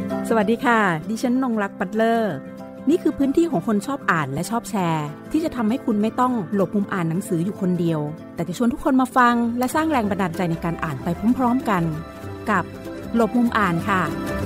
สวัสดีค่ะดิฉันนงรักปัตเลอร์นี่คือพื้นที่ของคนชอบอ่านและชอบแชร์ที่จะทำให้คุณไม่ต้องหลบมุมอ่านหนังสืออยู่คนเดียวแต่จะชวนทุกคนมาฟังและสร้างแรงบันดาลใจในการอ่านไปพร้อมๆกันกับหลบมุมอ่านค่ะ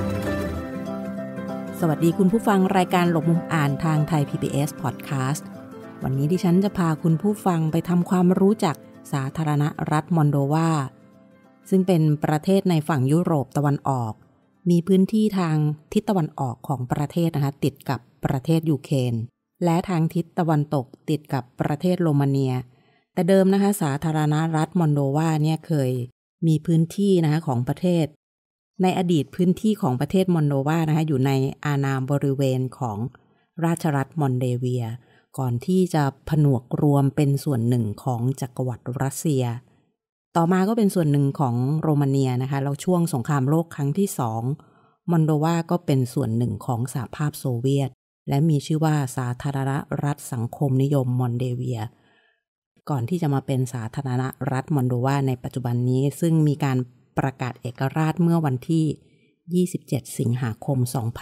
สวัสดีคุณผู้ฟังรายการหลบมุมอ่านทางไทย PBS Podcast วันนี้ดิฉันจะพาคุณผู้ฟังไปทำความรู้จักสาธารณรัฐมอลโดวาซึ่งเป็นประเทศในฝั่งยุโรปตะวันออกมีพื้นที่ทางทิศตะวันออกของประเทศนะคะติดกับประเทศยูเครนและทางทิศตะวันตกติดกับประเทศโรมาเนียแต่เดิมนะคะสาธารณรัฐมอลโดวาเนี่ยเคยมีพื้นที่นะคะของประเทศในอดีตพื้นที่ของประเทศมอลโดวานะคะอยู่ในอาณาบริเวณของราชรัฐมอลเดเวียก่อนที่จะผนวกรวมเป็นส่วนหนึ่งของจักรวรรดิรัสเซียต่อมาก็เป็นส่วนหนึ่งของโรมาเนียนะคะแล้วช่วงสงครามโลกครั้งที่2มอลโดวาก็เป็นส่วนหนึ่งของสหภาพโซเวียตและมีชื่อว่าสาธารณรัฐสังคมนิยมมอลเดเวียก่อนที่จะมาเป็นสาธารณรัฐมอลโดวาในปัจจุบันนี้ซึ่งมีการประกาศเอกราชเมื่อวันที่27สิงหาคม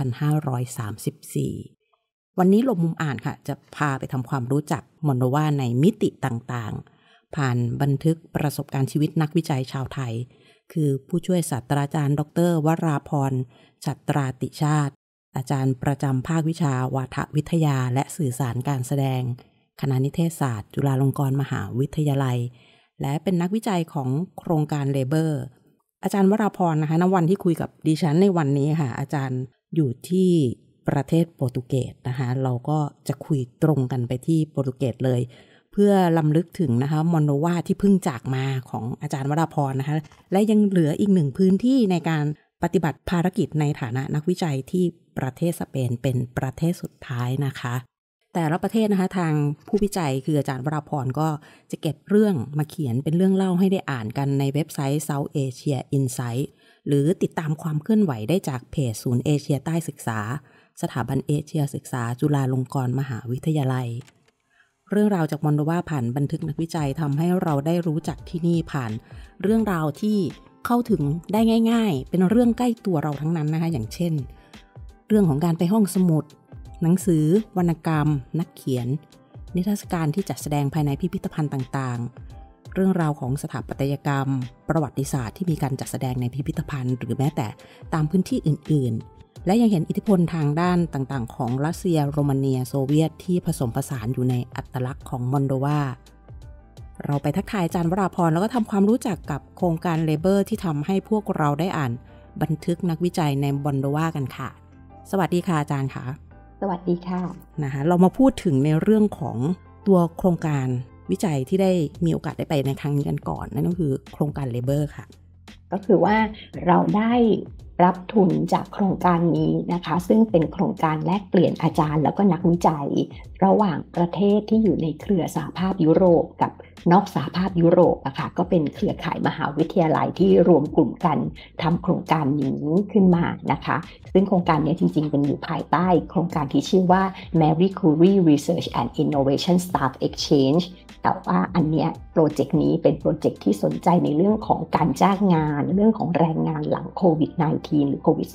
2534วันนี้หลบมุมอ่านค่ะจะพาไปทำความรู้จักมอลโดวาในมิติต่างๆผ่านบันทึกประสบการณ์ชีวิตนักวิจัยชาวไทยคือผู้ช่วยศาสตราจารย์ดร.วราพรฉัตราติชาติอาจารย์ประจำภาควิชาวาทวิทยาและสื่อสารการแสดงคณะนิเทศศาสตร์จุฬาลงกรณ์มหาวิทยาลัยและเป็นนักวิจัยของโครงการเลเบอร์อาจารย์วราพรนะคะณวันที่คุยกับดิฉันในวันนี้ค่ะอาจารย์อยู่ที่ประเทศโปรตุเกสนะคะเราก็จะคุยตรงกันไปที่โปรตุเกสเลยเพื่อรำลึกถึงนะคะมอลโดวาที่เพิ่งจากมาของอาจารย์วราพรนะคะและยังเหลืออีกหนึ่งพื้นที่ในการปฏิบัติภารกิจในฐานะนักวิจัยที่ประเทศสเปนเป็นประเทศสุดท้ายนะคะแต่ละประเทศนะคะทางผู้วิจัยคืออาจารย์วราพรก็จะเก็บเรื่องมาเขียนเป็นเรื่องเล่าให้ได้อ่านกันในเว็บไซต์ South Asia Insight หรือติดตามความเคลื่อนไหวได้จากเพจศูนย์เอเชียใต้ศึกษาสถาบันเอเชียศึกษาจุฬาลงกรณ์มหาวิทยาลัยเรื่องราวจากมอลโดวาผ่านบันทึกนักวิจัยทำให้เราได้รู้จักที่นี่ผ่านเรื่องราวที่เข้าถึงได้ง่ายๆเป็นเรื่องใกล้ตัวเราทั้งนั้นนะคะอย่างเช่นเรื่องของการไปห้องสมุดหนังสือวรรณกรรมนักเขียนนิทรรศการที่จัดแสดงภายในพิพิธภัณฑ์ต่างๆเรื่องราวของสถาปัตยกรรมประวัติศาสตร์ที่มีการจัดแสดงในพิพิธภัณฑ์หรือแม้แต่ตามพื้นที่อื่นๆและยังเห็นอิทธิพลทางด้านต่างๆของรัสเซียโรมาเนียโซเวียตที่ผสมผสานอยู่ในอัตลักษณ์ของมอลโดวาเราไปทักทายอาจารย์วราพรแล้วก็ทำความรู้จักกับโครงการเลเบอร์ที่ทำให้พวกเราได้อ่านบันทึกนักวิจัยในมอลโดวากันค่ะสวัสดีค่ะอาจารย์ค่ะสวัสดีค่ะนะคะเรามาพูดถึงในเรื่องของตัวโครงการวิจัยที่ได้มีโอกาสได้ไปในครั้งนี้กันก่อนนั่นก็คือโครงการเลเบอร์ค่ะก็คือว่าเราได้รับทุนจากโครงการนี้นะคะซึ่งเป็นโครงการแลกเปลี่ยนอาจารย์แล้วก็นักวิจัยระหว่างประเทศที่อยู่ในเครือสหภาพยุโรปกับนอกสหภาพยุโรปอะค่ะก็เป็นเครือข่ายมหาวิทยาลัยที่รวมกลุ่มกันทำโครงการนี้ขึ้นมานะคะซึ่งโครงการนี้จริงๆเป็นอยู่ภายใต้โครงการที่ชื่อว่า Marie Curie Research and Innovation Staff Exchangeแต่ว่าอันเนี้ยโปรเจกต์นี้เป็นโปรเจกต์ที่สนใจในเรื่องของการจ้างงานเรื่องของแรงงานหลังโควิด -19 หรือโควิด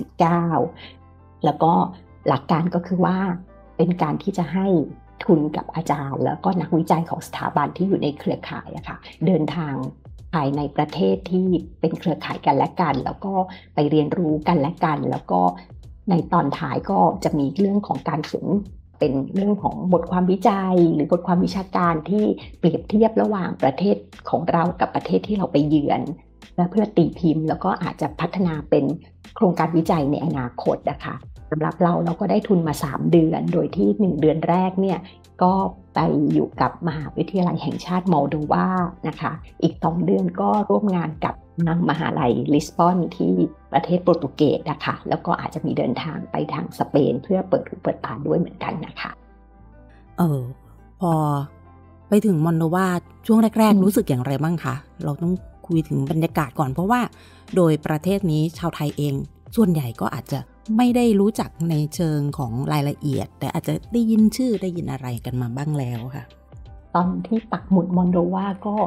-19 แล้วก็หลักการก็คือว่าเป็นการที่จะให้ทุนกับอาจารย์แล้วก็นักวิจัยของสถาบันที่อยู่ในเครือข่ายอะค่ะเดินทางภายในประเทศที่เป็นเครือข่ายกันและกันแล้วก็ไปเรียนรู้กันและกันแล้วก็ในตอนท้ายก็จะมีเรื่องของการเขียนเป็นเรื่องของบทความวิจัยหรือบทความวิชาการที่เปรียบเทียบระหว่างประเทศของเรากับประเทศที่เราไปเยือนและเพื่อตีพิมพ์แล้วก็อาจจะพัฒนาเป็นโครงการวิจัยในอนาคตนะคะสำหรับเราก็ได้ทุนมา3เดือนโดยที่1เดือนแรกเนี่ยก็ไปอยู่กับมหาวิทยาลัยแห่งชาติมอลโดวานะคะอีก2เดือนก็ร่วมงานกับทางมหาลัยลิสบอนที่ประเทศโปรตุเกสนะคะแล้วก็อาจจะมีเดินทางไปทางสเปนเพื่อเปิดหูเปิดตาด้วยเหมือนกันนะคะพอไปถึงมอลโดวาช่วงแรกๆรู้สึกอย่างไรบ้างคะเราต้องคุยถึงบรรยากาศก่อนเพราะว่าโดยประเทศนี้ชาวไทยเองส่วนใหญ่ก็อาจจะไม่ได้รู้จักในเชิงของรายละเอียดแต่อาจจะได้ยินชื่อได้ยินอะไรกันมาบ้างแล้วค่ะตอนที่ปักหมุดมอลโดวาก็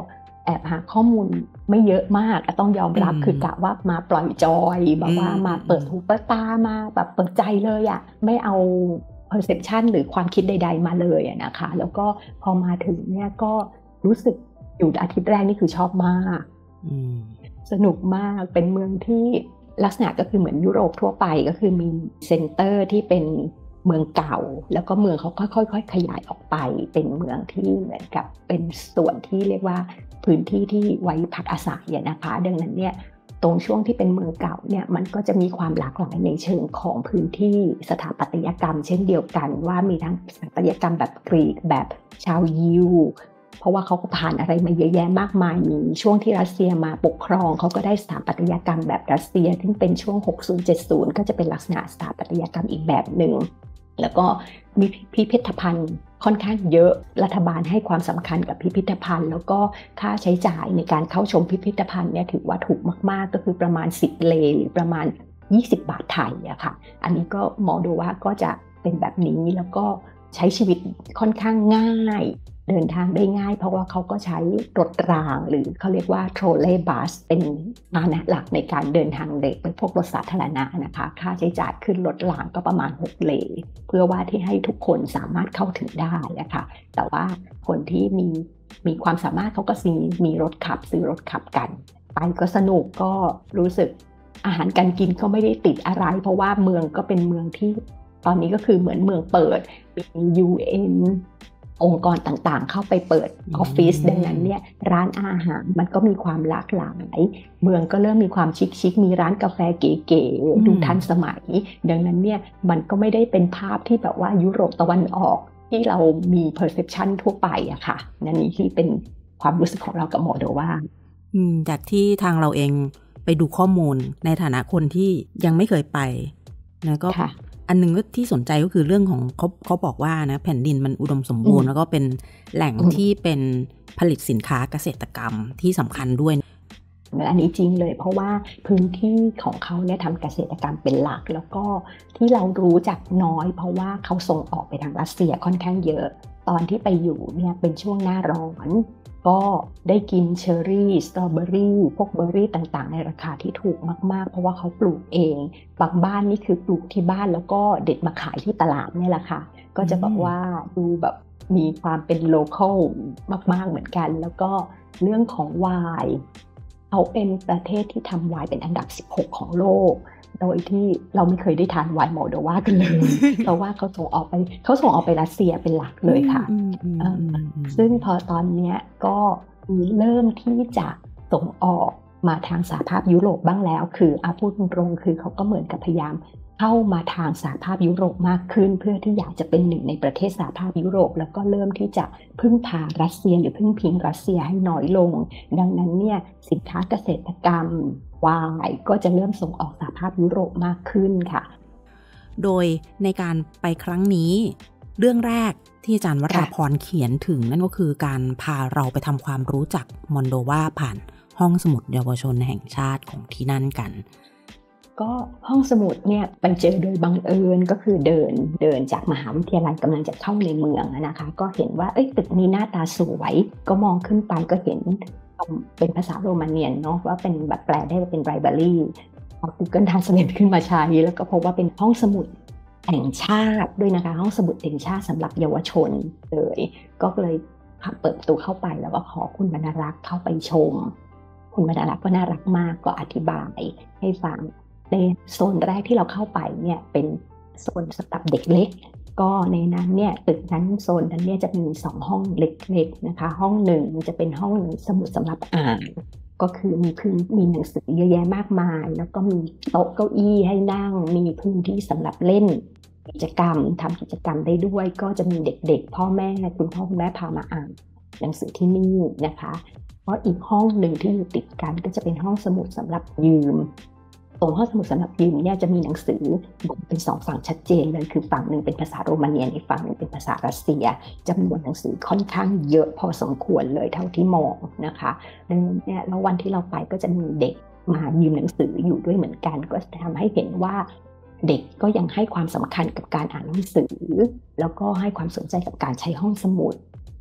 แอบหาข้อมูลไม่เยอะมากต้องยอมรับคือกะว่ามาปล่อยจอยแบบว่ามาเปิดหูเปิดตามาแบบเปิดใจเลยอ่ะไม่เอา perception หรือความคิดใดๆมาเลยนะคะแล้วก็พอมาถึงเนี่ยก็รู้สึกอยู่อาทิตย์แรกนี่คือชอบมากสนุกมากเป็นเมืองที่ลักษณะก็คือเหมือนยุโรปทั่วไปก็คือมีเซ็นเตอร์ที่เป็นเมืองเก่าแล้วก็เมืองเขาค่อยๆขยายออกไปเป็นเมืองที่เหมือนกับเป็นส่วนที่เรียกว่าพื้นที่ที่ไว้พักอาศัยนะคะดังนั้นเนี่ยตรงช่วงที่เป็นเมืองเก่าเนี่ยมันก็จะมีความหลากหลายในเชิงของพื้นที่สถาปัตยกรรมเช่นเดียวกันว่ามีทั้งสถาปัตยกรรมแบบกรีกแบบชาวยิวเพราะว่าเขาก็ผ่านอะไรมาเยอะแยะมากมายมีช่วงที่รัสเซียมาปกครองเขาก็ได้สถาปัตยกรรมแบบรัสเซียซึ่งเป็นช่วง 60-70 ก็จะเป็นลักษณะสถาปัตยกรรมอีกแบบหนึ่งแล้วก็มีพิพิธภัณฑ์ค่อนข้างเยอะรัฐบาลให้ความสำคัญกับพิพิธภัณฑ์แล้วก็ค่าใช้จ่ายในการเข้าชมพิพิธภัณฑ์เนี่ยถือว่าถูกมากๆก็คือประมาณ10 เลหรือประมาณ20 บาทไทยอะค่ะอันนี้ก็มองดูว่าก็จะเป็นแบบนี้แล้วก็ใช้ชีวิตค่อนข้างง่ายเดินทางได้ง่ายเพราะว่าเขาก็ใช้รถรางหรือเขาเรียกว่าโทรเลย์บัสเป็นพาหนะหลักในการเดินทางเด็กเป็นพวกรถสาธารณะนะคะค่าใช้จ่ายขึ้นรถรางก็ประมาณ6 เลเพื่อว่าที่ให้ทุกคนสามารถเข้าถึงได้นะคะแต่ว่าคนที่มีความสามารถเขาก็มีรถขับซื้อรถขับกันไปก็สนุกก็รู้สึกอาหารการกินก็ไม่ได้ติดอะไรเพราะว่าเมืองก็เป็นเมืองที่ตอนนี้ก็คือเหมือนเมืองเปิดมี UNองค์กรต่างๆเข้าไปเปิดออฟฟิศดังนั้นเนี่ยร้านอาหารมันก็มีความหลากหลายเมืองก็เริ่มมีความชิคๆมีร้านกาแฟเก๋ๆดูทันสมัยดังนั้นเนี่ยมันก็ไม่ได้เป็นภาพที่แบบว่ายุโรปตะวันออกที่เรามี perception ทั่วไปอะค่ะนั่นนี่ที่เป็นความรู้สึกของเรากับโมโดวาจากที่ทางเราเองไปดูข้อมูลในฐานะคนที่ยังไม่เคยไปนะก็อันนึงที่สนใจก็คือเรื่องของเขาบอกว่านะแผ่นดินมันอุดมสมบูรณ์แล้วก็เป็นแหล่งที่เป็นผลิตสินค้าเกษตรกรรมที่สำคัญด้วยอันนี้จริงเลยเพราะว่าพื้นที่ของเขาเนี่ยทำเกษตรกรรมเป็นหลักแล้วก็ที่เรารู้จักน้อยเพราะว่าเขาส่งออกไปทางรัสเซียค่อนข้างเยอะตอนที่ไปอยู่เนี่ยเป็นช่วงหน้าร้อนก็ได้กินเชอร์รี่สตรอเบอรี่พวกเบอร์รี่ต่างๆในราคาที่ถูกมากๆเพราะว่าเขาปลูกเองบางบ้านนี่คือปลูกที่บ้านแล้วก็เด็ดมาขายที่ตลาดนี่แหละค่ะก็จะบอกว่าดูแบบมีความเป็นโลคอลมากๆเหมือนกันแล้วก็เรื่องของไวน์เขาเป็นประเทศที่ทำไวน์เป็นอันดับ16ของโลกโดยที่เราไม่เคยได้ทานไวน์โมโดวากันเลยเพราะว่าเขาส่งออกไปรัสเซียเป็นหลักเลยค่ะซึ่งพอตอนนี้ก็เริ่มที่จะส่งออกมาทางสหภาพยุโรปบ้างแล้วคือพูดตรงๆคือเขาก็เหมือนกับพยายามเข้ามาทางสหภาพยุโรปมากขึ้นเพื่อที่อยากจะเป็นหนึ่งในประเทศสหภาพยุโรปแล้วก็เริ่มที่จะพึ่งพารัสเซียหรือพึ่งพิงรัสเซียให้น้อยลงดังนั้นเนี่ยสินค้าเกษตรกรรมไวน์ก็จะเริ่มส่งออกสหภาพยุโรปมากขึ้นค่ะโดยในการไปครั้งนี้เรื่องแรกที่อาจารย์วราพรเขียนถึงนั่นก็คือการพาเราไปทำความรู้จักมอลโดวาผ่านห้องสมุดเยาวชนแห่งชาติของที่นั่นกันก็ห้องสมุดเนี่ยไปเจอโดยบังเอิญก็คือเดินจากมหาวิทยาลัยกำลังจะเข้าในเมืองนะคะก็เห็นว่าตึกนี้หน้าตาสวยก็มองขึ้นไปก็เห็นเป็นภาษาโรมาเนียนเนาะว่าเป็นแบบแปลได้เป็นไลบรารีเอา Google Translate ขึ้นมาใช้แล้วก็พบว่าเป็นห้องสมุดแห่งชาติด้วยนะคะห้องสมุดแห่งชาติสำหรับเยาวชนเลยก็เลยเปิดประตูเข้าไปแล้วก็ขอคุณบรรณรักษ์เข้าไปชมคุณบรรณรักษ์ก็น่ารักมากก็อธิบายให้ฟังในโซนแรกที่เราเข้าไปเนี่ยเป็นโซนสำหรับเด็กเล็กก็ในนั้นเนี่ยตึกนั้นโซนนั้นเนี่ยจะมี2ห้องเล็กๆนะคะห้องหนึ่งจะเป็นห้องสมุดสำหรับอ่านก็คือมีหนังสือเยอะแยะมากมายแล้วก็มีโต๊ะเก้าอี้ให้นั่งมีพื้นที่สำหรับเล่นกิจกรรมทำกิจกรรมได้ด้วยก็จะมีเด็กๆพ่อแม่คุณพ่อคุณแม่พามาอ่านหนังสือที่นี่นะคะเพราะอีกห้องหนึ่งที่อยู่ติดกันก็จะเป็นห้องสมุดสำหรับยืมตรงห้องสมุดสำหรับยืมเนี่ยจะมีหนังสือเป็น2ฝั่งชัดเจนเลยคือฝั่งหนึ่งเป็นภาษาโรมาเนียนอีกฝั่งหนึ่งเป็นภาษารัสเซียจำนวนหนังสือค่อนข้างเยอะพอสมควรเลยเท่าที่มองนะคะดังนั้นเนี่ยแล้ววันที่เราไปก็จะมีเด็กมายืมหนังสืออยู่ด้วยเหมือนกันก็จะทำให้เห็นว่าเด็กก็ยังให้ความสำคัญกับการอ่านหนังสือแล้วก็ให้ความสนใจกับการใช้ห้องสมุด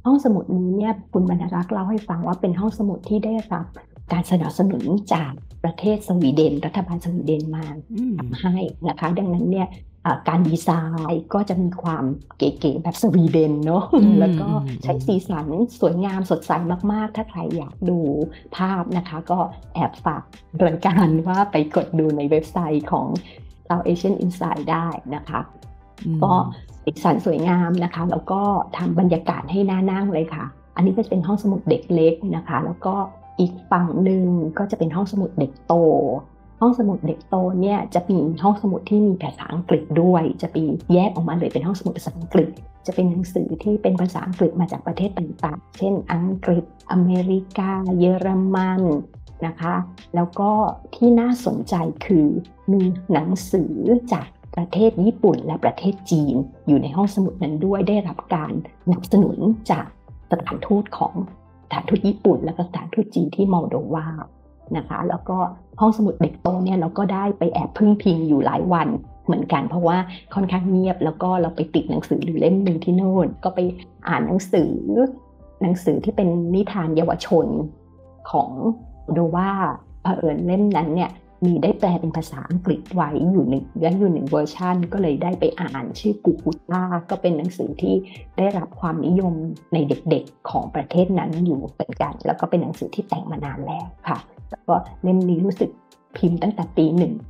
ห้องสมุดนี้เนี่ยคุณบรรณรักษ์เล่าให้ฟังว่าเป็นห้องสมุดที่ได้รับการสนับสนุนจากประเทศสวีเดนรัฐบาลสวีเดนมาทำให้นะคะดังนั้นเนี่ยการดีไซน์ก็จะมีความเก๋ๆแบบสวีเดนเนาะแล้วก็ใช้สีสันสวยงามสดใสมากๆถ้าใครอยากดูภาพนะคะก็แอบฝากรายการว่าไปกดดูในเว็บไซต์ของSouth Asian Insight ได้นะคะก็สีสันสวยงามนะคะแล้วก็ทำบรรยากาศให้น่านั่งเลยค่ะอันนี้ก็จะเป็นห้องสมุดเด็กเล็กนะคะแล้วก็อีกฝั่งหนึ่งก็จะเป็นห้องสมุดเด็กโตห้องสมุดเด็กโตเนี่ยจะมีห้องสมุดที่มีภาษาอังกฤษด้วยจะมีแยกออกมาเลยเป็นห้องสมุดภาษาอังกฤษจะเป็นหนังสือที่เป็นภาษาอังกฤษมาจากประเทศต่างๆเช่นอังกฤษอเมริกาเยอรมันนะคะแล้วก็ที่น่าสนใจคือมีหนังสือจากประเทศญี่ปุ่นและประเทศจีนอยู่ในห้องสมุดนั้นด้วยได้รับการสนับสนุนจากสถานทูตของสถานทูตญี่ปุ่นและก็สถานทูตจีนที่มอลโดวานะคะแล้วก็ห้องสมุดเด็กโตเนี่ยเราก็ได้ไปแอบพึ่งพิงอยู่หลายวันเหมือนกันเพราะว่าค่อนข้างเงียบแล้วก็เราไปติดหนังสือหรือเล่มนึงที่โน่นก็ไปอ่านหนังสือที่เป็นนิทานเยาวชนของโดว่าเผอิญเล่มนั้นเนี่ยมีได้แปลเป็นภาษาอังกฤษไว้อยู่หนึ่งเวอร์ชันก็เลยได้ไปอ่านชื่อกูกูต้าก็เป็นหนังสือที่ได้รับความนิยมในเด็กๆของประเทศนั้นอยู่เหมือนกันแล้วก็เป็นหนังสือที่แต่งมานานแล้วค่ะแล้วก็เล่มนี้รู้สึกพิมพ์ตั้งแต่ปี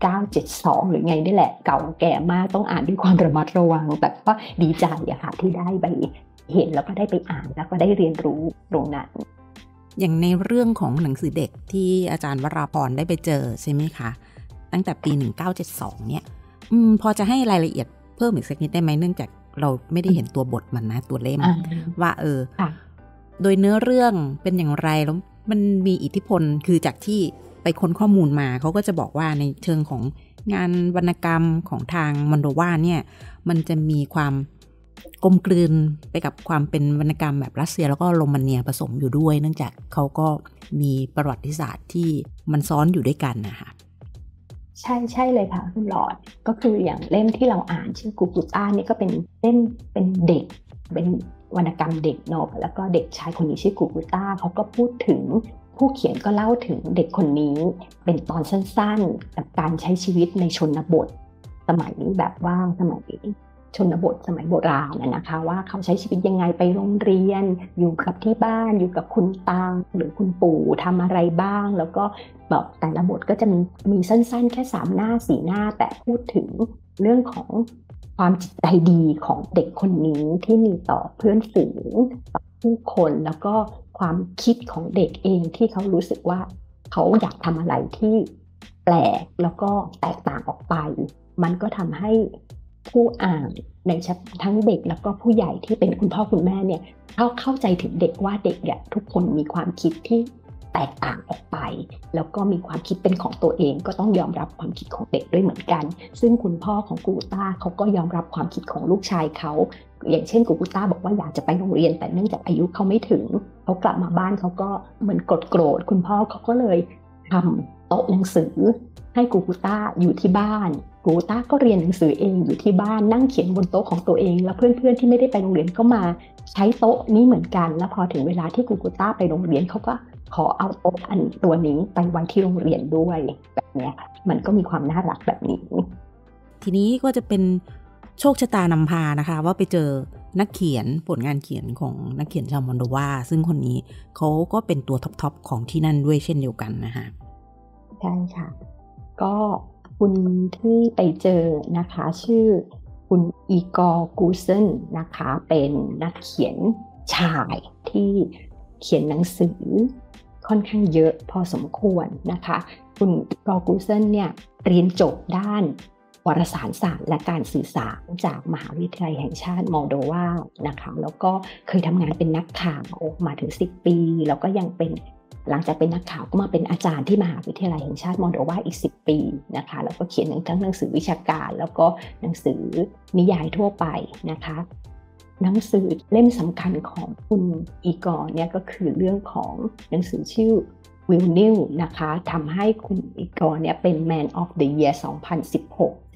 1972หรือไงนี่แหละเก่าแก่มากต้องอ่านด้วยความระมัดระวังแต่ก็ดีใจอะค่ะที่ได้ไปเห็นแล้วก็ได้ไปอ่านแล้วก็ได้เรียนรู้ตรงนั้นอย่างในเรื่องของหนังสือเด็กที่อาจารย์วราพรได้ไปเจอใช่ไหมคะตั้งแต่ปี1972เนี่ยพอจะให้รายละเอียดเพิ่มอีกสักนิดได้ไหมเนื่องจากเราไม่ได้เห็นตัวบทมันนะตัวเล่มว่าโดยเนื้อเรื่องเป็นอย่างไรแล้วมันมีอิทธิพลคือจากที่ไปค้นข้อมูลมาเขาก็จะบอกว่าในเชิงของงานวรรณกรรมของทางมอนโดวาเนี่ยมันจะมีความกลมกลืนไปกับความเป็นวรรณกรรมแบบรัสเซียแล้วก็โรมาเนียผสมอยู่ด้วยเนื่องจากเขาก็มีประวัติศาสตร์ที่มันซ้อนอยู่ด้วยกันนะคะใช่เลยค่ะคุณหลอดก็คืออย่างเล่มที่เราอ่านชื่อกูกูต้านี่ก็เป็นเล่มเป็นเด็กเป็นวรรณกรรมเด็กเนาะแล้วก็เด็กชายคนนี้ชื่อกูกูต้าเขาก็พูดถึงผู้เขียนก็เล่าถึงเด็กคนนี้เป็นตอนสั้นๆกับการใช้ชีวิตในชนบทสมัยแบบว่าสมัยชนบทสมัยโบราณนะคะว่าเขาใช้ชีวิตยังไงไปโรงเรียนอยู่กับที่บ้านอยู่กับคุณตาหรือคุณปู่ทำอะไรบ้างแล้วก็แบบแต่ละบทก็จะมีสั้นๆแค่3 หน้า 4 หน้าแต่พูดถึงเรื่องของความจิตใจดีของเด็กคนนี้ที่มีต่อเพื่อนฝูงต่อผู้คนแล้วก็ความคิดของเด็กเองที่เขารู้สึกว่าเขาอยากทำอะไรที่แปลกแล้วก็แตกต่างออกไปมันก็ทำให้ผู้อ่านในทั้งเด็กแล้วก็ผู้ใหญ่ที่เป็นคุณพ่อคุณแม่เนี่ยเข้าใจถึงเด็กว่าเด็กเนี่ยทุกคนมีความคิดที่แตกต่างออกไปแล้วก็มีความคิดเป็นของตัวเองก็ต้องยอมรับความคิดของเด็กด้วยเหมือนกันซึ่งคุณพ่อของกูต้าเขาก็ยอมรับความคิดของลูกชายเขาอย่างเช่นกูต้าบอกว่าอยากจะไปโรงเรียนแต่เนื่องจากอายุเขาไม่ถึงเขากลับมาบ้านเขาก็เหมือนโกรธคุณพ่อเขาก็เลยทำโต๊ะหนังสือให้กูต้าอยู่ที่บ้านกูต้าก็เรียนหนังสือเองอยู่ที่บ้านนั่งเขียนบนโต๊ะของตัวเองแล้วเพื่อนๆที่ไม่ได้ไปโรงเรียนก็มาใช้โต๊ะนี้เหมือนกันแล้วพอถึงเวลาที่กูต้าไปโรงเรียนเขาก็ขอเอาโต๊ะอันตัวนี้ไปไว้ที่โรงเรียนด้วยแบบนี้ค่ะมันก็มีความน่ารักแบบนี้ทีนี้ก็จะเป็นโชคชะตานำพานะคะว่าไปเจอนักเขียนผลงานเขียนของนักเขียนชาวมอนโดวาซึ่งคนนี้เขาก็เป็นตัวท็อปของที่นั่นด้วยเช่นเดียวกันนะคะใช่ค่ะก็คุณที่ไปเจอนะคะชื่อคุณอีกอร์กูเซนนะคะเป็นนักเขียนชายที่เขียนหนังสือค่อนข้างเยอะพอสมควรนะคะคุณอีกอร์กูเซนเนี่ยเรียนจบด้านวารสารศาสตร์และการสื่อสารจากมหาวิทยาลัยแห่งชาติมอลโดวานะคะแล้วก็เคยทำงานเป็นนักข่าวมาถึง10 ปีแล้วก็ยังเป็นหลังจากเป็นนักข่าวก็มาเป็นอาจารย์ที่มหาวิทยาลัยแห่งชาติมอลโดวาอีก10 ปีนะคะแล้วก็เขียนทั้งหนังสือวิชาการแล้วก็หนังสือนิยายทั่วไปนะคะหนังสือเล่มสำคัญของคุณอีกอร์เนี่ยก็คือเรื่องของหนังสือชื่อวิลนิวนะคะทำให้คุณอีกอร์เนี่ยเป็น Man of the Year 2016 จาก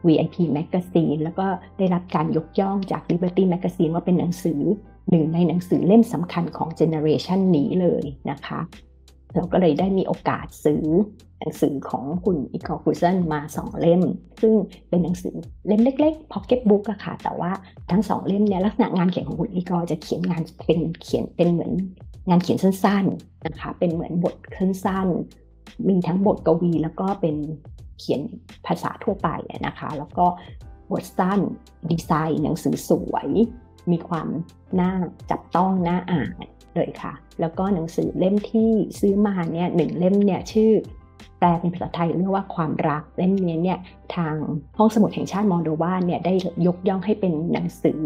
VIP Magazine แล้วก็ได้รับการยกย่องจาก Liberty Magazine ว่าเป็นหนังสือหนึ่งในหนังสือเล่มสำคัญของเจเนอเรชันนี้เลยนะคะเราก็เลยได้มีโอกาสซื้อหนังสือของคุณอีกอร์ คูเซนมา2เล่มซึ่งเป็นหนังสือเล่มเล็กๆ Pocket Book อะค่ะแต่ว่าทั้ง2เล่มเนี่ยลักษณะงานเขียนของคุณอีกอร์จะเขียนเป็นเหมือนงานเขียนสั้นๆนะคะเป็นเหมือนบทสั้นๆมีทั้งบทกวีแล้วก็เป็นเขียนภาษาทั่วไปนะคะแล้วก็บทสั้นดีไซน์หนังสือสวยมีความน่าจับต้องน่าอ่านเลยค่ะแล้วก็หนังสือเล่มที่ซื้อมาเนี่ย1เล่มเนี่ยชื่อแปลเป็นภาษาไทยเรียกว่าความรักเล่มนี้เนี่ยทางห้องสมุดแห่งชาติมอลโดวาเนี่ยได้ยกย่องให้เป็นหนังสือ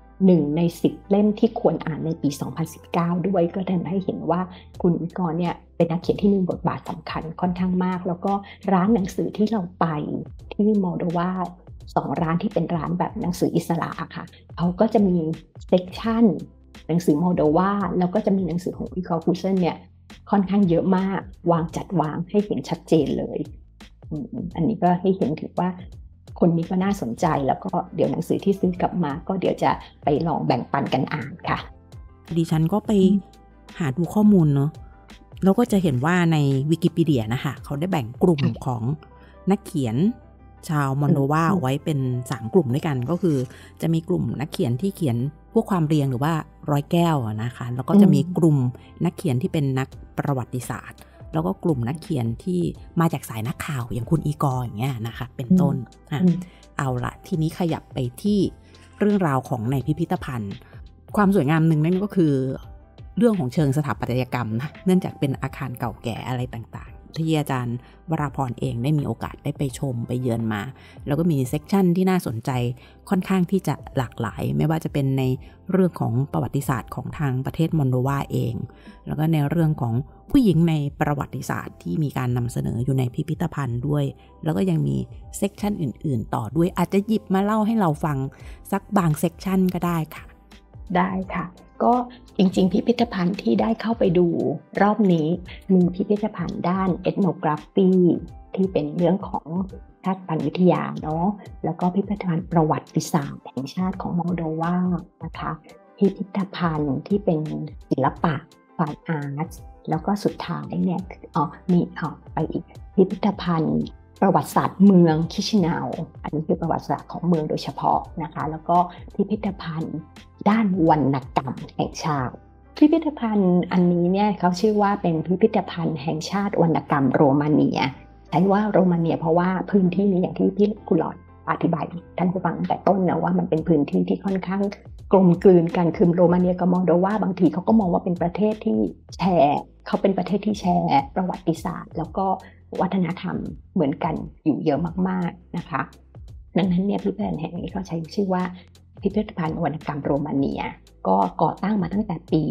1ใน10เล่มที่ควรอ่านในปี2019ด้วยก็ทำให้เห็นว่าคุณอีกอร์เนี่ยเป็นนักเขียนที่มีบทบาทสำคัญค่อนข้างมากแล้วก็ร้านหนังสือที่เราไปที่มอลโดวา2ร้านที่เป็นร้านแบบหนังสืออิสระค่ะเขาก็จะมีเซกชันหนังสือมอลโดวาแล้วก็จะมีหนังสือของอีกอร์ คูเซนเนี่ยค่อนข้างเยอะมากจัดวางให้เห็นชัดเจนเลยอันนี้ก็ให้เห็นถึงว่าคนนี้ก็น่าสนใจแล้วก็เดี๋ยวหนังสือที่ซื้อกลับมาก็เดี๋ยวจะไปลองแบ่งปันกันอ่านค่ะดิฉันก็ไปหาดูข้อมูลเนาะแล้วก็จะเห็นว่าในวิกิพีเดียนะคะเขาได้แบ่งกลุ่มของนักเขียนชาวมอลโดวาไว้เป็น3กลุ่มด้วยกันก็คือจะมีกลุ่มนักเขียนที่เขียนพวกความเรียงหรือว่าร้อยแก้วนะคะแล้วก็จะมีกลุ่มนักเขียนที่เป็นนักประวัติศาสตร์แล้วก็กลุ่มนักเขียนที่มาจากสายนักข่าวอย่างคุณอีกอร์อย่างเงี้ยนะคะเป็นต้นเอาละทีนี้ขยับไปที่เรื่องราวของในพิพิธภัณฑ์ความสวยงามหนึ่งนั่นก็คือเรื่องของเชิงสถาปัตยกรรมนะเนื่องจากเป็นอาคารเก่าแก่อะไรต่างๆที่อาจารย์วราพรเองได้มีโอกาสได้ไปชมไปเยือนมาแล้วก็มีเซกชันที่น่าสนใจค่อนข้างที่จะหลากหลายไม่ว่าจะเป็นในเรื่องของประวัติศาสตร์ของทางประเทศมอลโดวาเองแล้วก็ในเรื่องของผู้หญิงในประวัติศาสตร์ที่มีการนำเสนออยู่ในพิพิธภัณฑ์ด้วยแล้วก็ยังมีเซกชันอื่นๆต่อด้วยอาจจะหยิบมาเล่าให้เราฟังสักบางเซกชันก็ได้ค่ะได้ค่ะก็จริงๆพิพิธภัณฑ์ที่ได้เข้าไปดูรอบนี้มีพิพิธภัณฑ์ด้าน ethnography ที่เป็นเรื่องของชาติพันธุ์วิทยาเนาะแล้วก็พิพิธภัณฑ์ประวัติศาสตร์แห่งชาติของมอลโดวานะคะพิพิธภัณฑ์ที่เป็นศิลปะฝ่ายอาร์ตแล้วก็สุดท้ายเนี่ยมีไปอีกพิพิธภัณฑ์ประวัติศาสตร์เมืองคิชินาวอันนี้คือประวัติศาสตร์ของเมืองโดยเฉพาะนะคะแล้วก็พิพิธภัณฑ์ด้านวรรณกรรมแห่งชาติพิพิธภัณฑ์อันนี้เนี่ยเขาชื่อว่าเป็นพิพิธภัณฑ์แห่งชาติวรรณกรรมโรมาเนียใช้ว่าโรมาเนียเพราะว่าพื้นที่นี้อย่างที่พี่กุหลาบอธิบายท่านผู้ฟังตั้งแต่ต้นนะว่ามันเป็นพื้นที่ที่ค่อนข้างกลมกลืนกันคือโรมาเนียกับมอลโดวาบางทีเขาก็มองว่าเป็นประเทศที่แชร์เขาเป็นประเทศที่แชร์ประวัติศาสตร์แล้วก็วัฒนธรรมเหมือนกันอยู่เยอะมากๆนะคะดังนั้นเนี่ยพิพิธภัณฑ์แห่งนี้เขาใช้ชื่อว่าพิพิธภัณฑ์วรรณกรรมโรมาเนียก็ก่อตั้งมาตั้งแต่ปี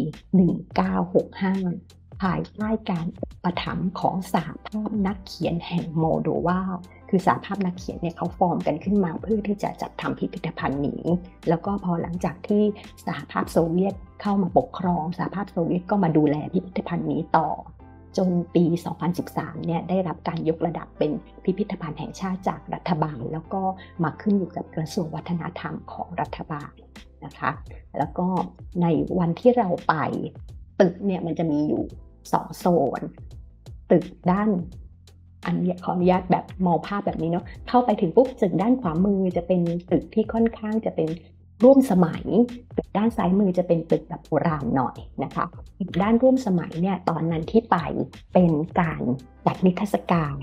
1965ภายใต้การอุปถัมภ์ของสหภาพนักเขียนแห่งโมโดวาคือสหภาพนักเขียนเนี่ยเขาฟอร์มกันขึ้นมาเพื่อที่จะจัดทำพิพิธภัณฑ์นี้แล้วก็พอหลังจากที่สหภาพโซเวียตเข้ามาปกครองสหภาพโซเวียตก็มาดูแลพิพิธภัณฑ์นี้ต่อจนปี 2013 เนี่ยได้รับการยกระดับเป็นพิพิธภัณฑ์แห่งชาติจากรัฐบาลแล้วก็มาขึ้นอยู่กับกระทรวงวัฒนธรรมของรัฐบาลนะคะแล้วก็ในวันที่เราไปตึกเนี่ยมันจะมีอยู่2โซนตึกด้านอันนี้ขออนุญาตแบบมองภาพแบบนี้เนาะเข้าไปถึงปุ๊บตึกด้านขวามือจะเป็นตึกที่ค่อนข้างจะเป็นร่วมสมัยตึกด้านซ้ายมือจะเป็นตึกแบบโบราณหน่อยนะคะอีกด้านร่วมสมัยเนี่ยตอนนั้นที่ไปเป็นการจัดนิทรรศการ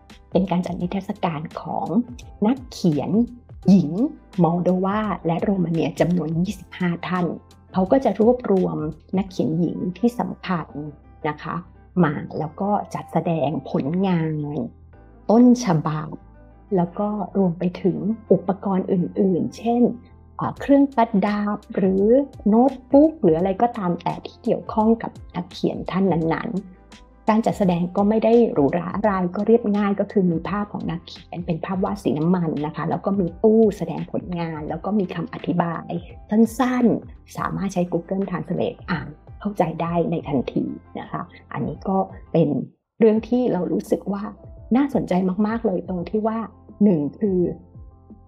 ของนักเขียนหญิงมอลโดวาและโรมาเนียจำนวน25ท่านเขาก็จะรวบรวมนักเขียนหญิงที่สำคัญนะคะมาแล้วก็จัดแสดงผลงานต้นฉบับแล้วก็รวมไปถึงอุปกรณ์อื่นๆเช่นเครื่องประดับหรือโน้ตบุ๊กหรืออะไรก็ตามแต่ที่เกี่ยวข้องกับนักเขียนท่านนั้นๆการจัดแสดงก็ไม่ได้หรูหราอะไรก็เรียบง่ายก็คือมีภาพของนักเขียนเป็นภาพวาดสีน้ำมันนะคะแล้วก็มีตู้แสดงผลงานแล้วก็มีคำอธิบายสั้นๆสามารถใช้ Google Translate อ่านเข้าใจได้ในทันทีนะคะอันนี้ก็เป็นเรื่องที่เรารู้สึกว่าน่าสนใจมากๆเลยตรงที่ว่า1คือ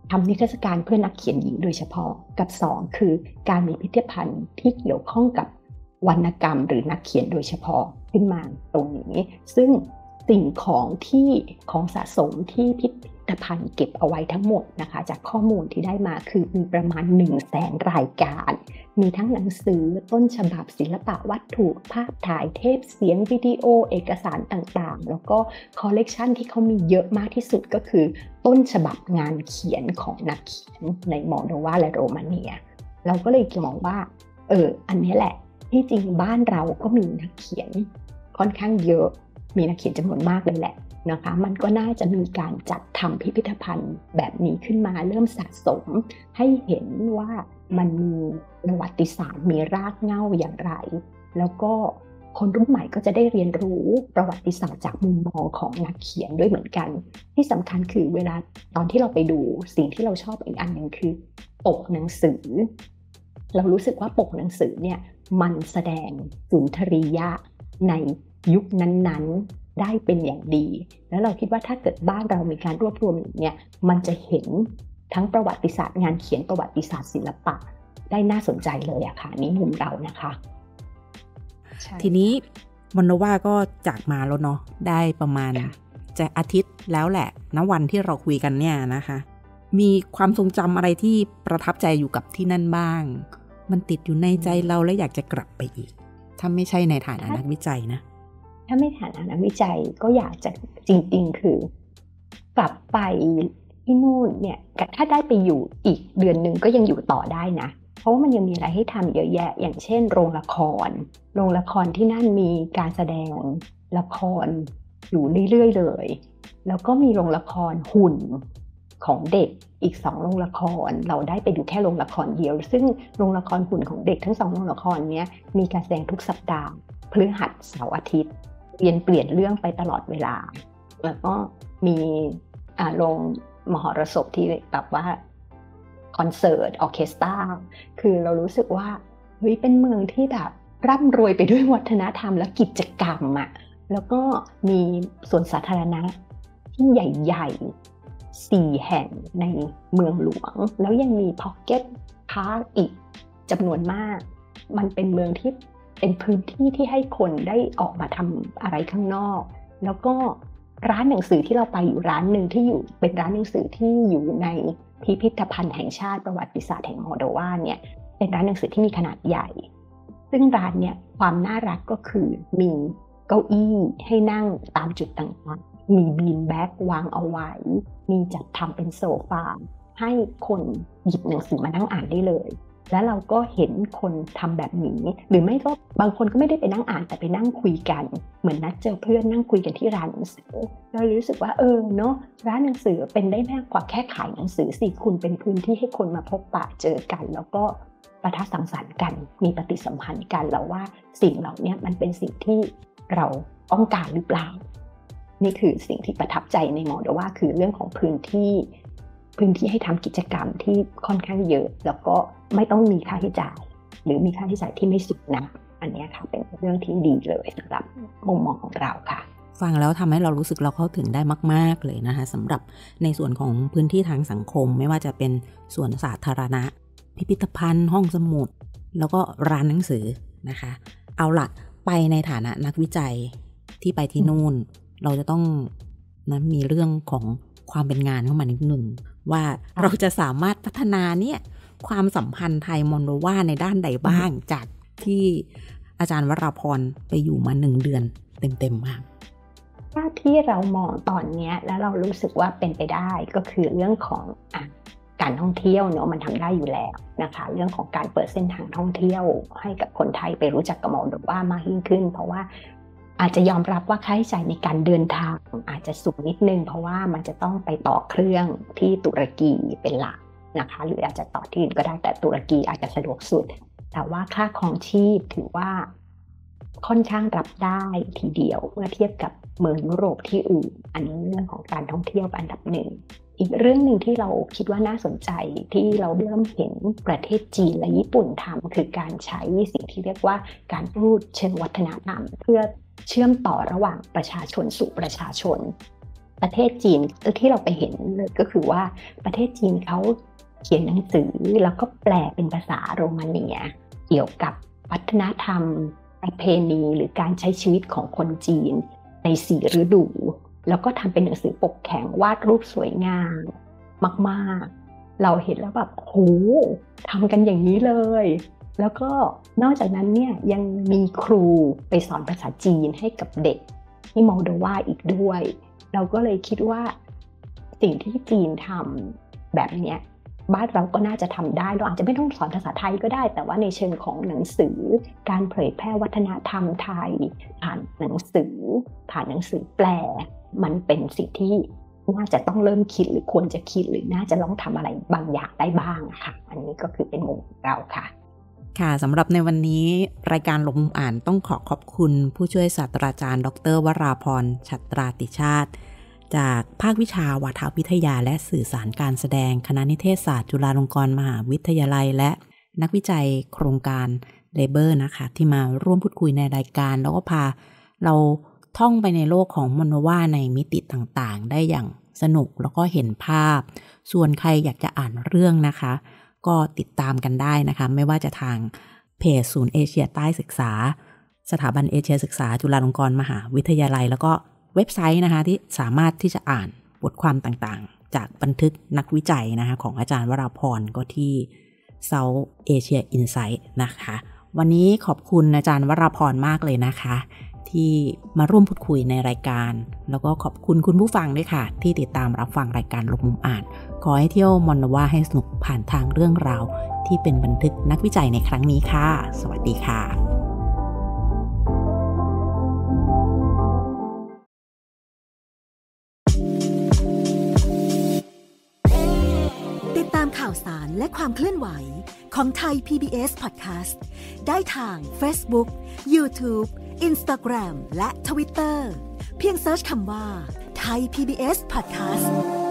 ทำนิทรรศการเพื่อนักเขียนหญิงโดยเฉพาะกับ2คือการมีพิพิธภัณฑ์ที่เกี่ยวข้องกับวรรณกรรมหรือนักเขียนโดยเฉพาะขึ้นมาตรงนี้ซึ่งสิ่งของสะสมที่พิพิธภัณฑ์เก็บเอาไว้ทั้งหมดนะคะจากข้อมูลที่ได้มาคือมีประมาณ 100,000 รายการมีทั้งหนังสือต้นฉบับศิลปะวัตถุภาพถ่ายเทปเสียงวิดีโอเอกสารต่างๆแล้วก็คอลเลกชันที่เขามีเยอะมากที่สุดก็คือต้นฉบับงานเขียนของนักเขียนในมอลโดวาและโรมาเนียเราก็เลยมองว่าอันนี้แหละที่จริงบ้านเราก็มีนักเขียนค่อนข้างเยอะมีนักเขียนจำนวนมากเลยแหละนะคะมันก็น่าจะมีการจัดทำพิพิธภัณฑ์แบบนี้ขึ้นมาเริ่มสะสมให้เห็นว่ามันมีประวัติศาสตร์มีรากเหง้าอย่างไรแล้วก็คนรุ่นใหม่ก็จะได้เรียนรู้ประวัติศาสตร์จากมุมมองของนักเขียนด้วยเหมือนกันที่สำคัญคือเวลาตอนที่เราไปดูสิ่งที่เราชอบอีกอันนึงคือปกหนังสือเรารู้สึกว่าปกหนังสือเนี่ยมันแสดงสุนทรียะในยุคนั้นๆได้เป็นอย่างดีแล้วเราคิดว่าถ้าเกิดบ้านเรามีการรวบรวมอย่างเนี้ยมันจะเห็นทั้งประวัติศาสตร์งานเขียนประวัติศาสตร์ศิลปะได้น่าสนใจเลยอะค่ะนี่มุมเรานะคะทีนี้มอนโนวาก็จากมาแล้วเนาะได้ประมาณจะอาทิตย์แล้วแหละณวันที่เราคุยกันเนี่ยนะคะมีความทรงจำอะไรที่ประทับใจอยู่กับที่นั่นบ้างมันติดอยู่ในใจเราและอยากจะกลับไปอีกถ้าไม่ใช่ในฐานะนักวิจัยนะถ้าไม่ฐานะนักวิจัยก็อยากจะจริงๆคือกลับไปที่นู่นเนี่ยถ้าได้ไปอยู่อีกเดือนนึงก็ยังอยู่ต่อได้นะเพราะว่ามันยังมีอะไรให้ทำเยอะแยะอย่างเช่นโรงละครที่นั่นมีการแสดงละครอยู่เรื่อยๆเลยแล้วก็มีโรงละครหุ่นของเด็กอีก2โรงละครเราได้ไปดูแค่โรงละครเดียวซึ่งโรงละครหุ่นของเด็กทั้ง2โรงละครเนี้ยมีการแสดงทุกสัปดาห์พฤหัสเสาร์อาทิตย์เปลี่ยนเรื่องไปตลอดเวลาแล้วก็มีโรงมหรสพที่แบบว่าคอนเสิร์ตออร์เคสตราคือเรารู้สึกว่าเฮ้ยเป็นเมืองที่แบบร่ำรวยไปด้วยวัฒนธรรมและกิจกรรมอ่ะแล้วก็มีสวนสาธารณะที่ใหญ่ๆ4 แห่งในเมืองหลวงแล้วยังมีพ็อกเก็ตพาร์คอีกจำนวนมากมันเป็นเมืองที่เป็นพื้นที่ที่ให้คนได้ออกมาทำอะไรข้างนอกแล้วก็ร้านหนังสือที่เราไปอยู่ร้านหนึ่งที่อยู่เป็นร้านหนังสือที่อยู่ในพิพิธภัณฑ์แห่งชาติประวัติศาสตร์แห่งมอลโดวาเนี่ยเป็นร้านหนังสือที่มีขนาดใหญ่ซึ่งร้านเนี่ยความน่ารักก็คือมีเก้าอี้ให้นั่งตามจุดต่างๆมีบีนแบ็กวางเอาไว้มีจัดทำเป็นโซฟาให้คนหยิบหนังสือมานั่งอ่านได้เลยแล้วเราก็เห็นคนทำแบบนี้หรือไม่ก็บางคนก็ไม่ได้ไปนั่งอ่านแต่ไปนั่งคุยกันเหมือนนัดเจอเพื่อนนั่งคุยกันที่ร้านหนังสือเรารู้สึกว่าเนาะร้านหนังสือเป็นได้มากกว่าแค่ขายหนังสือสิคุณเป็นพื้นที่ให้คนมาพบปะเจอกันแล้วก็ปะทะสังสรรค์กันมีปฏิสัมพันธ์กันแล้วว่าสิ่งเหล่านี้มันเป็นสิ่งที่เราต้องการหรือเปล่านี่คือสิ่งที่ประทับใจในมอลโดวาคือเรื่องของพื้นที่ให้ทำกิจกรรมที่ค่อนข้างเยอะแล้วก็ไม่ต้องมีค่าใช้จ่ายหรือมีค่าใช้จ่ายที่ไม่สูงนะอันนี้ค่ะเป็นเรื่องที่ดีเลยสำหรับมุมมองของเราค่ะฟังแล้วทำให้เรารู้สึกเราเข้าถึงได้มากๆเลยนะคะสำหรับในส่วนของพื้นที่ทางสังคมไม่ว่าจะเป็นส่วนสาธารณะพิพิธภัณฑ์ห้องสมุดแล้วก็ร้านหนังสือนะคะเอาล่ะไปในฐานะนักวิจัยที่ไปที่นู่นเราจะต้องนะมีเรื่องของความเป็นงานเข้ามานิดหนึ่งว่าเราจะสามารถพัฒนาเนี่ยความสัมพันธ์ไทยมอลโดวาในด้านใดบ้างจากที่อาจารย์วราพรไปอยู่มา1 เดือนเต็มๆมากถ้าที่เรามองตอนนี้แล้วเรารู้สึกว่าเป็นไปได้ก็คือเรื่องของการท่องเที่ยวเนาะมันทำได้อยู่แล้วนะคะเรื่องของการเปิดเส้นทางท่องเที่ยวให้กับคนไทยไปรู้จักกับมอลโดวามากยิ่งขึ้นเพราะว่าอาจจะยอมรับว่าค่าใช้จ่ายในการเดินทางอาจจะสูงนิดนึงเพราะว่ามันจะต้องไปต่อเครื่องที่ตุรกีเป็นหลักนะคะหรืออาจจะต่อที่อื่นก็ได้แต่ตุรกีอาจจะสะดวกสุดแต่ว่าค่าครองชีพถือว่าค่อนข้างรับได้ทีเดียวเมื่อเทียบกับเมืองยุโรปที่อื่นอันนี้เรื่องของการท่องเที่ยวอันดับหนึ่งอีกเรื่องหนึ่งที่เราคิดว่าน่าสนใจที่เราเริ่มเห็นประเทศจีนและญี่ปุ่นทำคือการใช้สิ่งที่เรียกว่าการพูดเชิงวัฒนธรรมเพื่อเชื่อมต่อระหว่างประชาชนสู่ประชาชนประเทศจีนที่เราไปเห็นเลยก็คือว่าประเทศจีนเขาเขียนหนังสือแล้วก็แปลเป็นภาษาโรมาเนียเกี่ยวกับวัฒนธรรมประเพณีหรือการใช้ชีวิตของคนจีนใน4 ฤดูแล้วก็ทำเป็นหนังสือปกแข็งวาดรูปสวยงามมากๆเราเห็นแล้วแบบโหทำกันอย่างนี้เลยแล้วก็นอกจากนั้นเนี่ยยังมีครูไปสอนภาษาจีนให้กับเด็กที่มอลโดวาอีกด้วยเราก็เลยคิดว่าสิ่งที่จีนทำแบบเนี้ยบ้านเราก็น่าจะทำได้เราอาจจะไม่ต้องสอนภาษาไทยก็ได้แต่ว่าในเชิงของหนังสือการเผยแพร่วัฒนธรรมไทยผ่านหนังสือแปลมันเป็นสิ่งที่น่าจะต้องเริ่มคิดหรือควรจะคิดหรือน่าจะลองทำอะไรบางอย่างได้บ้างค่ะอันนี้ก็คือเป็นมุมของเราค่ะค่ะสำหรับในวันนี้รายการหลงมุมอ่านต้องขอบคุณผู้ช่วยศาสตราจารย์ดร.วราพรฉัตราติชาติจากภาควิชาวาทวิทยาและสื่อสารการแสดงคณะนิเทศศาสตร์จุฬาลงกรณ์มหาวิทยาลัยและนักวิจัยโครงการเลเบอร์นะคะที่มาร่วมพูดคุยในรายการแล้วก็พาเราท่องไปในโลกของมโนวาในมิติต่างๆได้อย่างสนุกแล้วก็เห็นภาพส่วนใครอยากจะอ่านเรื่องนะคะก็ติดตามกันได้นะคะไม่ว่าจะทางเพจศูนย์เอเชียใต้ศึกษาสถาบันเอเชียศึกษาจุฬาลงกรณ์มหาวิทยาลัยแล้วก็เว็บไซต์นะคะที่สามารถที่จะอ่านบทความต่างๆจากบันทึกนักวิจัยนะคะของอาจารย์วราพรก็ที่ South Asia Insight นะคะวันนี้ขอบคุณอาจารย์วราพรมากเลยนะคะที่มาร่วมพูดคุยในรายการแล้วก็ขอบคุณคุณผู้ฟังด้วยค่ะที่ติดตามรับฟังรายการหลงมุมอ่านขอให้เที่ยวมอนวาให้สนุกผ่านทางเรื่องราวที่เป็นบันทึกนักวิจัยในครั้งนี้ค่ะสวัสดีค่ะติดตามข่าวสารและความเคลื่อนไหวของไทย PBS Podcast ได้ทาง Facebook, YouTube, Instagram และ Twitter เพียงเสิร์ชคำว่า Thai PBS Podcast